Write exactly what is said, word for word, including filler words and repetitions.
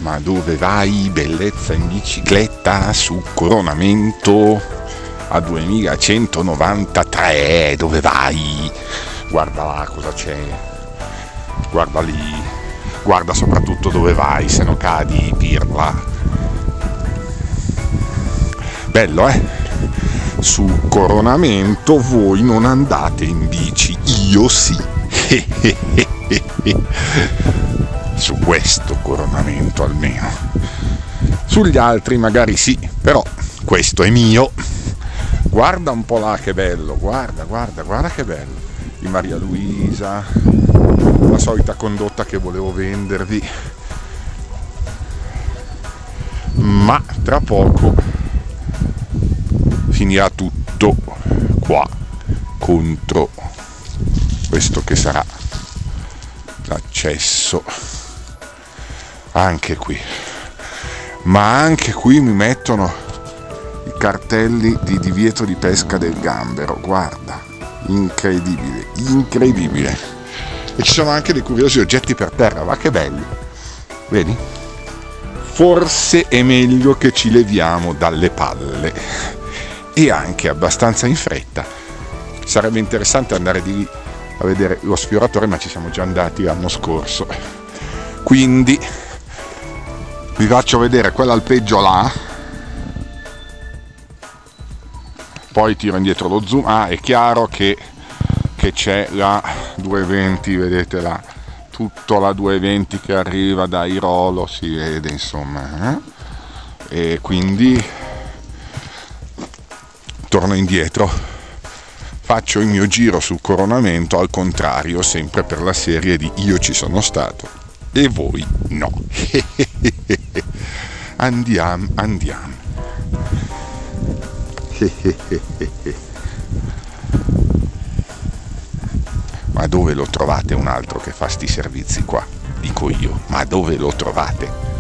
Ma dove vai, bellezza, in bicicletta su Coronamento a duemilacentonovantatré? Dove vai? Guarda là cosa c'è, guarda lì, guarda soprattutto dove vai, se no cadi, pirla. Bello, eh? Su Coronamento voi non andate in bici, io sì. Su questo Coronamento almeno. Sugli altri magari sì, però questo è mio. Guarda un po' là che bello, guarda, guarda, guarda che bello. Di Maria Luisa, la solita condotta che volevo vendervi. Ma tra poco finirà tutto qua contro questo che sarà l'accesso anche qui, ma anche qui mi mettono i cartelli di divieto di pesca del gambero, guarda, incredibile, incredibile, e ci sono anche dei curiosi oggetti per terra, ma che belli, vedi? Forse è meglio che ci leviamo dalle palle, e anche abbastanza in fretta. Sarebbe interessante andare di lì a vedere lo sfioratore, ma ci siamo già andati l'anno scorso, quindi vi faccio vedere quell'alpeggio là, poi tiro indietro lo zoom. Ah, è chiaro che, che c'è la duecentoventi, vedete là, tutta la duecentoventi che arriva da Irolo, si vede insomma, eh? E quindi torno indietro, faccio il mio giro sul Coronamento al contrario, sempre per la serie di io ci sono stato e voi no. Andiamo, andiamo. Ma dove lo trovate un altro che fa sti servizi qua? Dico io, ma dove lo trovate?